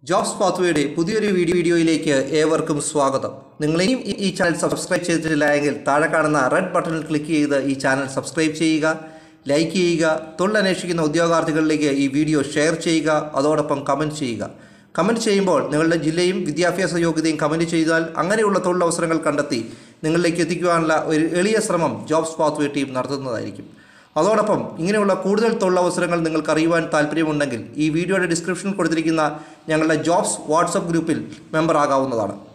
Jobs പാത്വേയുടെ പുതിയൊരു വീഡിയോയിലേക്ക് ഏവർക്കും സ്വാഗതം. നിങ്ങളെയും ഈ ചാനൽ സബ്സ്ക്രൈബ് ചെയ്തിട്ടില്ല എങ്കിൽ താഴെ കാണുന്ന റെഡ് ബട്ടണിൽ ക്ലിക്ക് ചെയ്ത് ഈ ചാനൽ സബ്സ്ക്രൈബ് ചെയ്യുക, ലൈക്ക് ചെയ്യുക, തൊഴിലന്വേഷിക്കുന്ന ഉദ്യോഗാർത്ഥികളിലേക്ക് ഈ വീഡിയോ ഷെയർ ചെയ്യുക, അതോടൊപ്പം കമൻറ്റ് ചെയ്യുക. കമൻറ്റ് ചെയ്യുമ്പോൾ നിങ്ങളുടെ ജില്ലയും വിദ്യാഭ്യാസ യോഗ്യതയും കമൻറ്റ് ചെയ്താൽ അങ്ങനെയുള്ള തൊഴിലവസരങ്ങൾ കണ്ടെത്തി നിങ്ങളിലേക്ക് എത്തിക്കുവാനുള്ള ഒരു എളിയ ശ്രമം ജോബ്സ് പാത്വേ ടീം നടത്തുന്നതായിരിക്കും. അതോടൊപ്പം ഇങ്ങനെയുള്ള കൂടുതൽ തൊഴിലവസരങ്ങൾ നിങ്ങൾക്ക് അറിയുവാൻ താല്പര്യമുണ്ടെങ്കിൽ ഈ വീഡിയോയുടെ ഡിസ്ക്രിപ്ഷനിൽ കൊടുത്തിരിക്കുന്ന ഞങ്ങളുടെ ജോബ്സ് വാട്സപ്പ് ഗ്രൂപ്പിൽ മെമ്പർ ആകാവുന്നതാണ്.